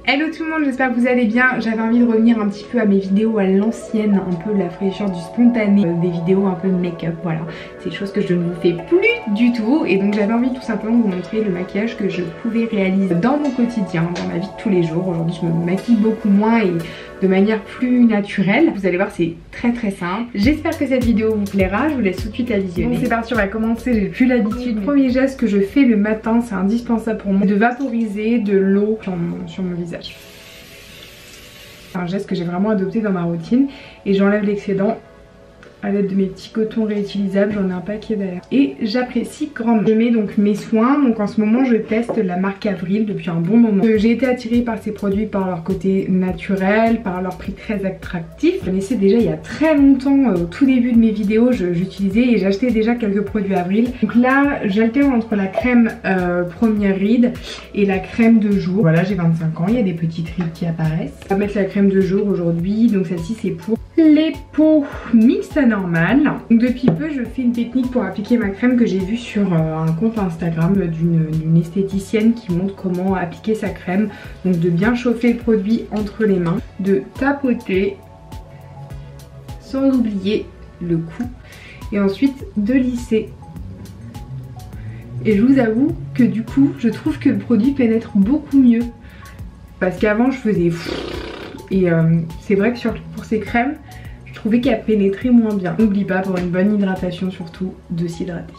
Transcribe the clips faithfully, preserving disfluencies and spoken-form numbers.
Hello tout le monde, j'espère que vous allez bien. J'avais envie de revenir un petit peu à mes vidéos à l'ancienne, un peu la fraîcheur du spontané, des vidéos un peu de make-up, voilà. C'est des choses que je ne vous fais plus du tout et donc j'avais envie tout simplement de vous montrer le maquillage que je pouvais réaliser dans mon quotidien, dans ma vie de tous les jours. Aujourd'hui je me maquille beaucoup moins et de manière plus naturelle. Vous allez voir, c'est très très simple. J'espère que cette vidéo vous plaira, je vous laisse tout de suite la visionner. Donc c'est parti, on va commencer, j'ai plus l'habitude. Le premier geste que je fais le matin, c'est indispensable pour moi, de vaporiser de l'eau sur mon, sur mon visage. C'est un geste que j'ai vraiment adopté dans ma routine et j'enlève l'excédent à l'aide de mes petits cotons réutilisables, j'en ai un paquet d'ailleurs. Et j'apprécie grandement. Je mets donc mes soins, donc en ce moment je teste la marque Avril depuis un bon moment. J'ai été attirée par ces produits par leur côté naturel, par leur prix très attractif. Je connaissais déjà il y a très longtemps, au tout début de mes vidéos, j'utilisais et j'achetais déjà quelques produits Avril. Donc là j'alterne entre la crème euh, première ride et la crème de jour. Voilà, j'ai vingt-cinq ans, il y a des petites rides qui apparaissent. On va mettre la crème de jour aujourd'hui, donc celle-ci c'est pour les peaux mixtes à normales. Donc depuis peu je fais une technique pour appliquer ma crème que j'ai vue sur euh, un compte Instagram d'une esthéticienne qui montre comment appliquer sa crème. Donc de bien chauffer le produit entre les mains, de tapoter sans oublier le cou et ensuite de lisser. Et je vous avoue que du coup je trouve que le produit pénètre beaucoup mieux parce qu'avant je faisais et euh, c'est vrai que sur, pour ces crèmes, je trouvais qu'elle pénétrait moins bien. N'oublie pas, pour une bonne hydratation surtout, de s'hydrater.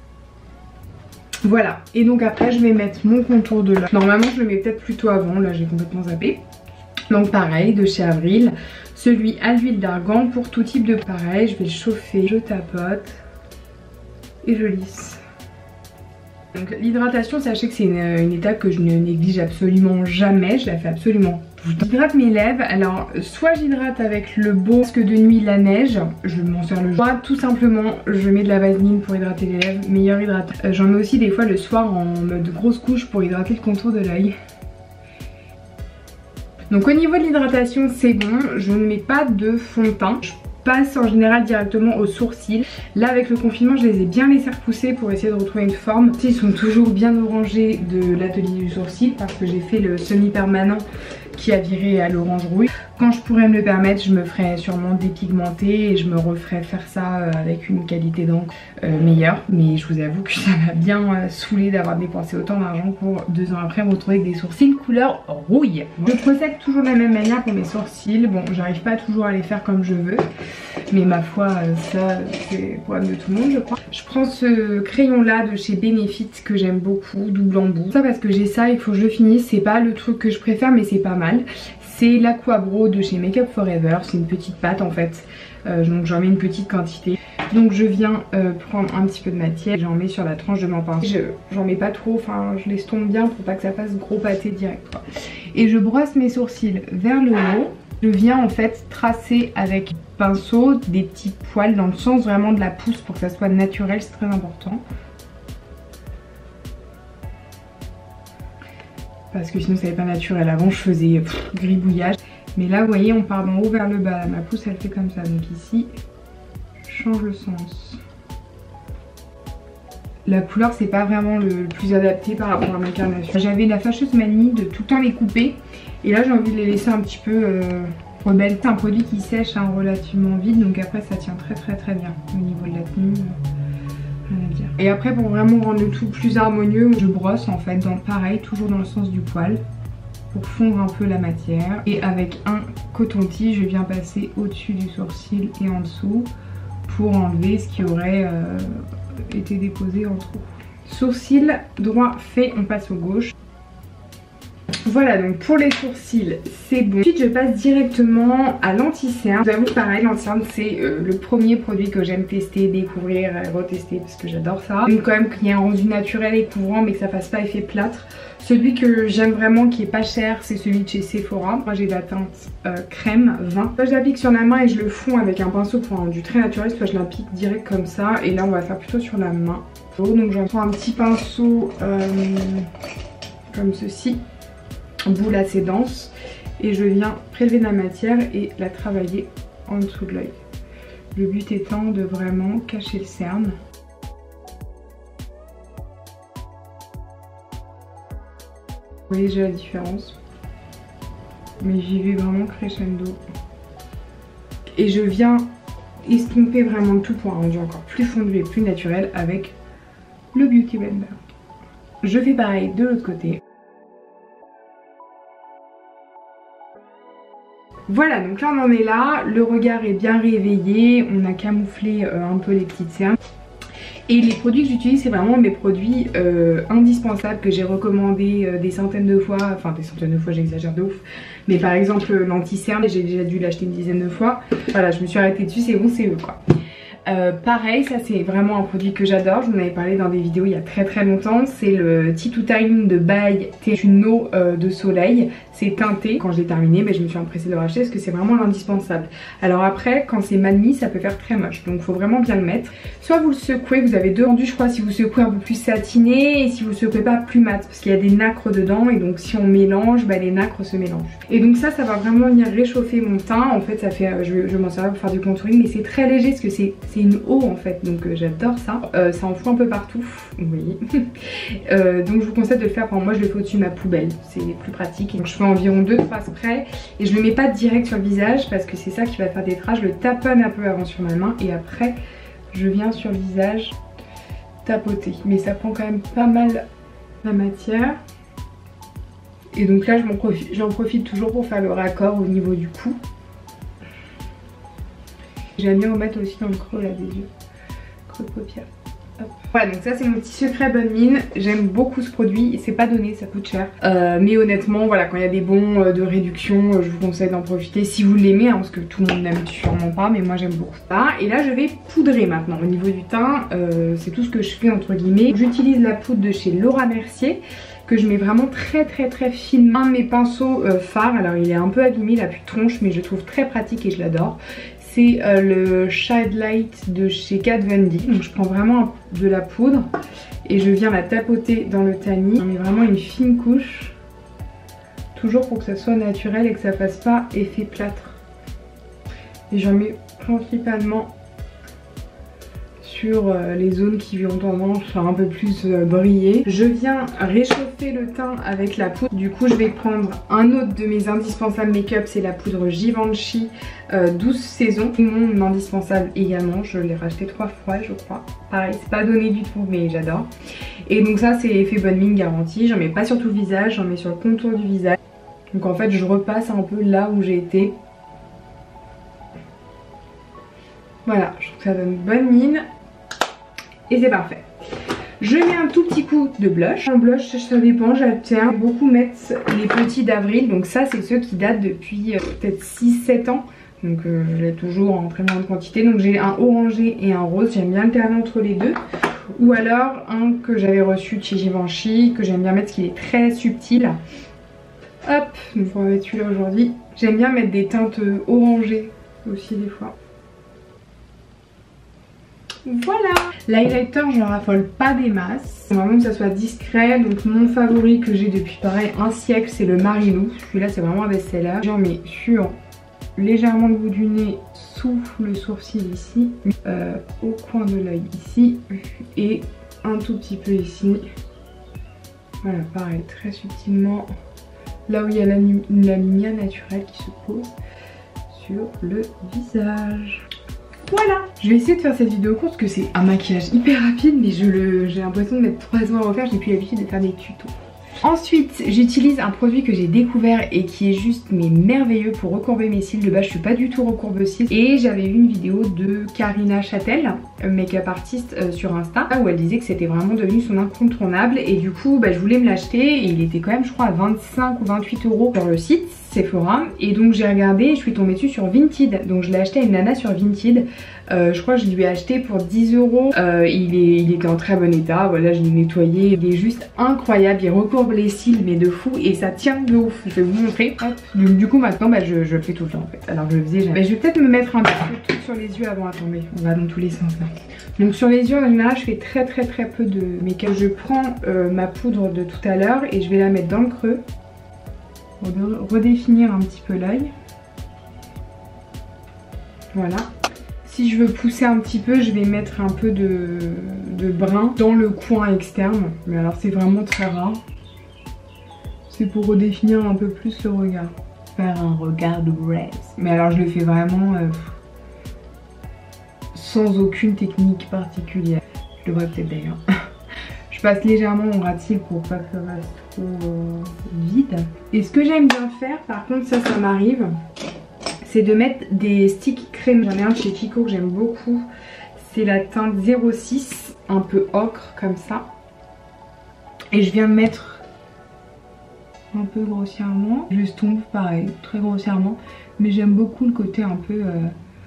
Voilà, et donc après je vais mettre mon contour de l'œil. Normalement je le mets peut-être plutôt avant, là j'ai complètement zappé. Donc pareil, de chez Avril, celui à l'huile d'argan pour tout type de pareil. Je vais le chauffer, je tapote et je lisse. Donc l'hydratation, sachez que c'est une, une étape que je ne néglige absolument jamais, je la fais absolument tout le temps. J'hydrate mes lèvres, alors soit j'hydrate avec le beau masque de nuit la neige, je m'en sers le jour, soit tout simplement je mets de la vaseline pour hydrater les lèvres, meilleur hydratant. Euh, J'en mets aussi des fois le soir en mode grosse couche pour hydrater le contour de l'œil. Donc au niveau de l'hydratation c'est bon, je ne mets pas de fond de teint. Je passe en général directement aux sourcils. Là avec le confinement je les ai bien laissés repousser pour essayer de retrouver une forme. Ils sont toujours bien orangés de l'atelier du sourcil parce que j'ai fait le semi-permanent qui a viré à l'orange rouille. Quand je pourrais me le permettre, je me ferais sûrement dépigmenter et je me referais faire ça avec une qualité d'encre euh, meilleure. Mais je vous avoue que ça m'a bien euh, saoulé d'avoir dépensé autant d'argent pour deux ans après me retrouver avec des sourcils couleur rouille. Je procède toujours de la même manière pour mes sourcils. Bon, j'arrive pas toujours à les faire comme je veux, mais ma foi, euh, ça c'est le problème de tout le monde je crois. Je prends ce crayon là de chez Benefit que j'aime beaucoup, double embout. Ça parce que j'ai ça, il faut que je le finisse. C'est pas le truc que je préfère mais c'est pas mal. C'est l'Aquabro de chez Make Up Forever, c'est une petite pâte en fait, euh, donc j'en mets une petite quantité. Donc je viens euh, prendre un petit peu de matière, j'en mets sur la tranche de mon pinceau. J'en mets pas trop, enfin je l'estompe bien pour pas que ça fasse gros pâté direct quoi. Et je brosse mes sourcils vers le haut. Je viens en fait tracer avec pinceau des petits poils dans le sens vraiment de la pousse pour que ça soit naturel, c'est très important. Parce que sinon ça n'est pas naturel. Avant je faisais pff, gribouillage. Mais là vous voyez on part d'en haut vers le bas. Ma pousse elle fait comme ça. Donc ici je change le sens. La couleur c'est pas vraiment le plus adapté par rapport à ma carnation. J'avais la fâcheuse manie de tout le temps les couper. Et là j'ai envie de les laisser un petit peu euh, rebelles. C'est un produit qui sèche hein, relativement vite. Donc après ça tient très très très bien au niveau de la tenue. Dire. Et après pour vraiment rendre le tout plus harmonieux, je brosse en fait dans pareil, toujours dans le sens du poil pour fondre un peu la matière. Et avec un coton-tige, je viens passer au-dessus du sourcil et en dessous pour enlever ce qui aurait euh, été déposé en trop. Sourcil droit fait, on passe au gauche. Voilà donc pour les sourcils c'est bon. Ensuite je passe directement à l'anti-cerne. Je vous avoue pareil, l'anti-cerne c'est euh, le premier produit que j'aime tester, découvrir, euh, retester parce que j'adore ça. J'aime quand même qu'il y ait un rendu naturel et couvrant mais que ça fasse pas effet plâtre. Celui que j'aime vraiment qui est pas cher c'est celui de chez Sephora. Moi j'ai la teinte euh, crème vingt. Soit je l'applique sur la main et je le fonds avec un pinceau pour un rendu très naturel, soit je l'applique direct comme ça et là on va faire plutôt sur la main. Donc j'en prends un petit pinceau euh, comme ceci. Boule assez dense et je viens prélever de la matière et la travailler en dessous de l'œil. Le but étant de vraiment cacher le cerne. Vous voyez déjà la différence. mais j'y vais vraiment crescendo. Et je viens estomper vraiment tout pour un rendu encore plus fondu et plus naturel avec le Beauty Blender. Je fais pareil de l'autre côté. Voilà, donc là on en est là, le regard est bien réveillé, on a camouflé euh, un peu les petites cernes. Et les produits que j'utilise, c'est vraiment mes produits euh, indispensables que j'ai recommandés euh, des centaines de fois, enfin des centaines de fois j'exagère de ouf, mais par exemple l'anti-cerne, j'ai déjà dû l'acheter une dizaine de fois. Voilà, je me suis arrêtée dessus, c'est bon, c'est eux quoi. Euh, pareil, ça c'est vraiment un produit que j'adore, je vous en avais parlé dans des vidéos il y a très très longtemps, c'est le Tea to Time de By, c'est une eau euh, de soleil, c'est teinté. Quand je l'ai terminé, ben, je me suis empressée de le racheter parce que c'est vraiment l'indispensable. Alors après, quand c'est mal mis, ça peut faire très moche, donc il faut vraiment bien le mettre. Soit vous le secouez, vous avez deux rendus je crois, si vous secouez un peu plus satiné et si vous le secouez pas plus mat, parce qu'il y a des nacres dedans et donc si on mélange, ben, les nacres se mélangent. Et donc ça, ça va vraiment venir réchauffer mon teint, en fait ça fait, euh, je vais, je vais m'en servir pour faire du contouring, mais c'est très léger parce que c'est une eau en fait, donc euh, j'adore ça. Euh, ça en fout un peu partout, oui. euh, donc je vous conseille de le faire, enfin, moi je le fais au-dessus de ma poubelle, c'est plus pratique. Donc je fais environ deux trois sprays et je le mets pas direct sur le visage parce que c'est ça qui va faire des traces. Je le taponne un peu avant sur ma main et après je viens sur le visage tapoter, mais ça prend quand même pas mal la matière. Et donc là j'en profite, j'en profite toujours pour faire le raccord au niveau du cou. J'aime bien en mettre aussi dans le creux là des yeux, creux de paupières. Hop. Voilà, donc ça c'est mon petit secret bonne mine. J'aime beaucoup ce produit, c'est pas donné, ça coûte cher. Euh, mais honnêtement, voilà, quand il y a des bons euh, de réduction, euh, je vous conseille d'en profiter si vous l'aimez, hein, parce que tout le monde n'aime sûrement pas, mais moi j'aime beaucoup ça. Et là je vais poudrer maintenant au niveau du teint, euh, c'est tout ce que je fais entre guillemets. J'utilise la poudre de chez Laura Mercier, que je mets vraiment très très très finement. Un de mes pinceaux euh, phares, alors il est un peu abîmé, il a plus de tronche, mais je trouve très pratique et je l'adore. C'est euh, le Shine Light de chez Kat Von D. Donc je prends vraiment de la poudre et je viens la tapoter dans le tamis. On met vraiment une fine couche, toujours pour que ça soit naturel et que ça fasse pas effet plâtre. Et j'en mets principalement sur euh, les zones qui ont tendance à un peu plus euh, briller. Je viens réchauffer le teint avec la poudre. Du coup je vais prendre un autre de mes indispensables make-up, c'est la poudre Givenchy euh, douze saisons. Mon indispensable également, je l'ai racheté trois fois je crois. Pareil, c'est pas donné du tout mais j'adore. Et donc ça c'est effet bonne mine garanti. J'en mets pas sur tout le visage, j'en mets sur le contour du visage. Donc en fait je repasse un peu là où j'ai été. Voilà, je trouve que ça donne bonne mine. Et c'est parfait. Je mets un tout petit coup de blush. En blush, ça dépend, j'alterne. Beaucoup mettre les petits d'avril. Donc ça, c'est ceux qui datent depuis euh, peut-être six sept ans. Donc euh, je l'ai toujours en très grande quantité. Donc j'ai un orangé et un rose. J'aime bien alterner entre les deux. Ou alors un que j'avais reçu de chez Givenchy, que j'aime bien mettre parce qu'il est très subtil. Hop, donc on va mettre celui-là aujourd'hui. J'aime bien mettre des teintes orangées aussi des fois. Voilà, l'highlighter je ne raffole pas des masses, vraiment que ça soit discret. Donc mon favori que j'ai depuis pareil un siècle, c'est le Marilou. Celui-là c'est vraiment un best-seller. J'en mets sur légèrement le bout du nez, sous le sourcil ici, euh, au coin de l'œil ici et un tout petit peu ici. Voilà, pareil, très subtilement, là où il y a la, la lumière naturelle qui se pose sur le visage. Voilà, je vais essayer de faire cette vidéo courte parce que c'est un maquillage hyper rapide, mais j'ai l'impression de mettre trois ans à refaire, j'ai plus l'habitude de faire des tutos. Ensuite, j'utilise un produit que j'ai découvert et qui est juste mais merveilleux pour recourber mes cils. De base, je suis pas du tout recourbe cils. Et j'avais vu une vidéo de Karina Châtel, make-up artiste euh, sur Insta, où elle disait que c'était vraiment devenu son incontournable. Et du coup, bah, je voulais me l'acheter et il était quand même, je crois, à vingt-cinq ou vingt-huit euros sur le site Sephora. Et donc j'ai regardé et je suis tombée dessus sur Vinted. Donc je l'ai acheté à une nana sur Vinted. Euh, je crois que je lui ai acheté pour dix euros. Euh, il, est, il était en très bon état. Voilà, je l'ai nettoyé. Il est juste incroyable. Il recourbe les cils, mais de fou. Et ça tient de ouf. Je vais vous montrer. Hop. Donc, du coup, maintenant, bah, je, je le fais tout le temps en fait. Alors, je le faisais jamais. Bah, je vais peut-être me mettre un petit peu de truc sur les yeux avant. Attendez, on va dans tous les sens là. Donc, sur les yeux, en général, je fais très, très, très peu de make-up. Je prends euh, ma poudre de tout à l'heure et je vais la mettre dans le creux. Pour redéfinir un petit peu l'œil. Voilà. Si je veux pousser un petit peu, je vais mettre un peu de, de brun dans le coin externe. Mais alors c'est vraiment très rare. C'est pour redéfinir un peu plus le regard. faire un regard de braise. Mais alors je le fais vraiment euh, sans aucune technique particulière. Je devrais peut-être d'ailleurs. Je passe légèrement mon ras-de-cils pour pas que ça reste trop euh, vide. Et ce que j'aime bien faire, par contre ça ça m'arrive, c'est de mettre des sticks crème. J'en ai un chez Kiko que j'aime beaucoup. C'est la teinte zéro six, un peu ocre comme ça. Et je viens mettre un peu grossièrement. J'estompe pareil, très grossièrement. Mais j'aime beaucoup le côté un peu euh,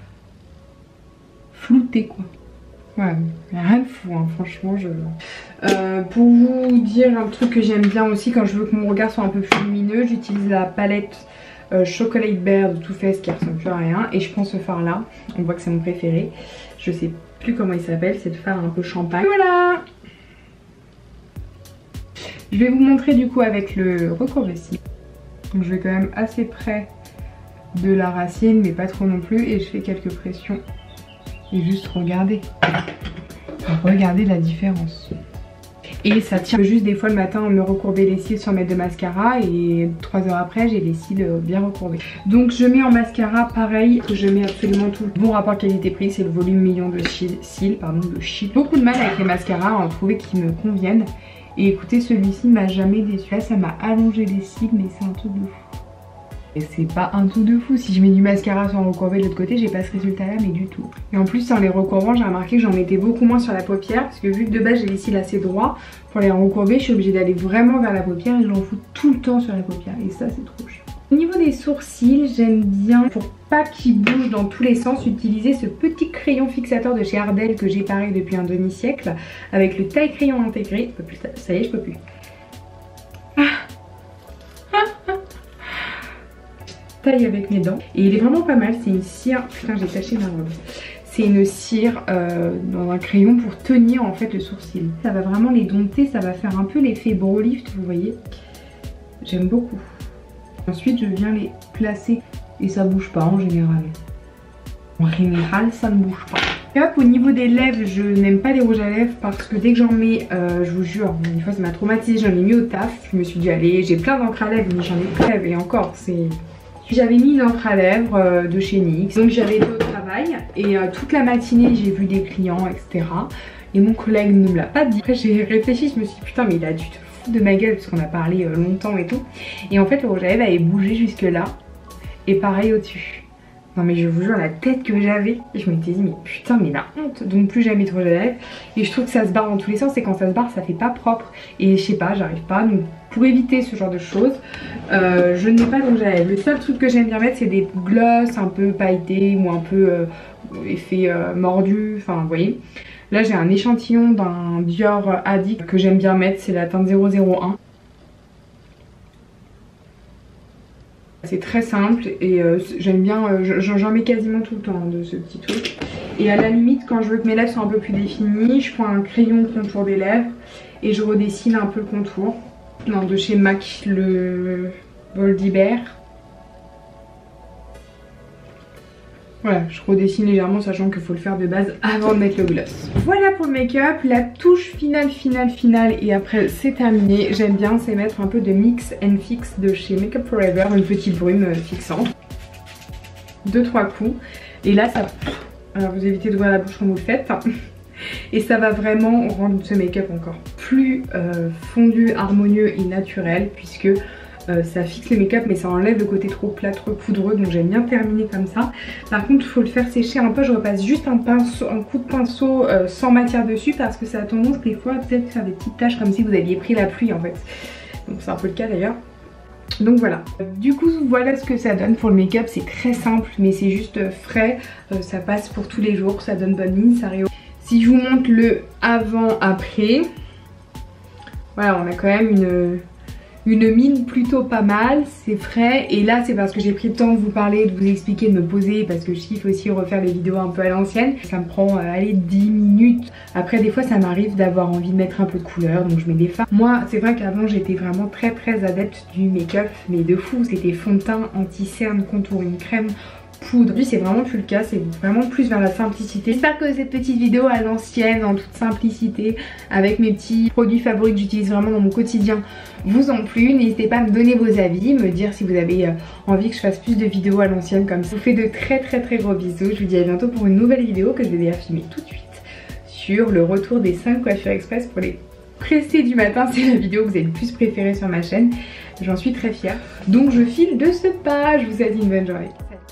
flouté quoi. Ouais, rien de fou hein, franchement. Je... Euh, pour vous dire un truc que j'aime bien aussi quand je veux que mon regard soit un peu plus lumineux, j'utilise la palette euh, Chocolate Bear de Too Faced qui ressemble plus à rien. Et je prends ce fard là, on voit que c'est mon préféré. Je sais plus comment il s'appelle, c'est le fard un peu champagne. Voilà. Je vais vous montrer du coup avec le recourbe-cils. Donc je vais quand même assez près de la racine mais pas trop non plus. Et je fais quelques pressions. Et juste regardez. Regardez la différence. Et ça tient juste des fois le matin me recourber les cils sans mettre de mascara. Et trois heures après j'ai les cils bien recourbés. Donc je mets en mascara pareil. Je mets absolument tout. Le bon rapport qualité-prix, c'est le volume million de cils. Pardon, de shit. Beaucoup de mal avec les mascaras à en trouver qui me conviennent. Et écoutez, celui-ci m'a jamais déçu. Là ça m'a allongé les cils mais c'est un truc de fou. Et c'est pas un tout de fou, si je mets du mascara sans recourber de l'autre côté, j'ai pas ce résultat là mais du tout. Et en plus en les recourbant j'ai remarqué que j'en mettais beaucoup moins sur la paupière. Parce que vu que de base j'ai les cils assez droits, pour les recourber je suis obligée d'aller vraiment vers la paupière. Et je l'en fous tout le temps sur la paupière et ça c'est trop chiant. Au niveau des sourcils, j'aime bien, pour pas qu'ils bougent dans tous les sens, utiliser ce petit crayon fixateur de chez Ardell que j'ai pareil depuis un demi-siècle. Avec le taille crayon intégré. Je peux plus, ça y est je peux plus. Taille avec mes dents et il est vraiment pas mal. C'est une cire, putain j'ai taché ma robe, c'est une cire euh, dans un crayon pour tenir en fait le sourcil. Ça va vraiment les dompter, ça va faire un peu l'effet brow lift, vous voyez. J'aime beaucoup. Ensuite je viens les placer et ça bouge pas en général. En général ça ne bouge pas. Et hop, au niveau des lèvres, je n'aime pas les rouges à lèvres parce que dès que j'en mets, euh, je vous jure, une fois ça m'a traumatisé, j'en ai mis au taf. Je me suis dit allez, j'ai plein d'encre à lèvres mais j'en ai pas et encore c'est... J'avais mis une encre à lèvres euh, de chez N Y X, donc j'avais été au travail et euh, toute la matinée j'ai vu des clients et cetera. Et mon collègue ne me l'a pas dit. Après j'ai réfléchi, je me suis dit putain mais il a dû te foutre de ma gueule parce qu'on a parlé euh, longtemps et tout. Et en fait le rouge à lèvres avait bougé jusque là et pareil au-dessus. Non mais je vous jure la tête que j'avais, je m'étais dit mais putain mais la honte. Donc plus jamais de rouge à lèvres. Et je trouve que ça se barre dans tous les sens et quand ça se barre ça fait pas propre. Et je sais pas, j'arrive pas. Donc pour éviter ce genre de choses, euh, je n'ai pas de rouge à lèvres. Le seul truc que j'aime bien mettre c'est des gloss un peu pailletés ou un peu euh, effet euh, mordu, enfin vous voyez. Là j'ai un échantillon d'un Dior Addict que j'aime bien mettre, c'est la teinte zéro zéro un. C'est très simple et euh, j'aime bien, euh, j'en mets quasiment tout le temps hein, de ce petit truc. Et à la limite quand je veux que mes lèvres soient un peu plus définies, je prends un crayon contour des lèvres et je redessine un peu le contour. Non, de chez MAC, le Boldy Bear. Voilà, je redessine légèrement sachant qu'il faut le faire de base avant de mettre le gloss. Voilà pour le make-up, la touche finale, finale, finale et après c'est terminé. J'aime bien, c'est mettre un peu de Mix and Fix de chez Makeup Forever, une petite brume fixante. Deux trois coups. Et là ça... Alors vous évitez d'ouvrir la bouche quand vous le faites. Et ça va vraiment rendre ce make-up encore plus euh, fondu, harmonieux et naturel puisque euh, ça fixe le make-up mais ça enlève le côté trop plâtreux, poudreux, donc j'aime bien terminer comme ça. Par contre il faut le faire sécher un peu, je repasse juste un, pinceau, un coup de pinceau euh, sans matière dessus parce que ça a tendance des fois à peut-être faire des petites taches comme si vous aviez pris la pluie en fait. Donc c'est un peu le cas d'ailleurs. Donc voilà, du coup voilà ce que ça donne pour le make-up, c'est très simple mais c'est juste frais, euh, ça passe pour tous les jours, ça donne bonne mine, ça réhaut. Si je vous montre le avant-après, voilà on a quand même une, une mine plutôt pas mal, c'est frais. Et là c'est parce que j'ai pris le temps de vous parler, de vous expliquer, de me poser parce que je kiffe aussi refaire des vidéos un peu à l'ancienne. Ça me prend euh, allez dix minutes. Après des fois ça m'arrive d'avoir envie de mettre un peu de couleur donc je mets des fards. Moi c'est vrai qu'avant j'étais vraiment très très adepte du make-up mais de fou, c'était fond de teint, anti-cerne, contouring crème. poudre. Aujourd'hui c'est vraiment plus le cas, c'est vraiment plus vers la simplicité. J'espère que cette petite vidéo à l'ancienne, en toute simplicité, avec mes petits produits favoris que j'utilise vraiment dans mon quotidien, vous ont plu. N'hésitez pas à me donner vos avis, me dire si vous avez euh, envie que je fasse plus de vidéos à l'ancienne comme ça. Je vous fais de très très très gros bisous. Je vous dis à bientôt pour une nouvelle vidéo que je vais déjà filmer tout de suite sur le retour des cinq coiffures express pour les pressés du matin. C'est la vidéo que vous avez le plus préférée sur ma chaîne. J'en suis très fière. Donc je file de ce pas. Je vous souhaite une bonne journée.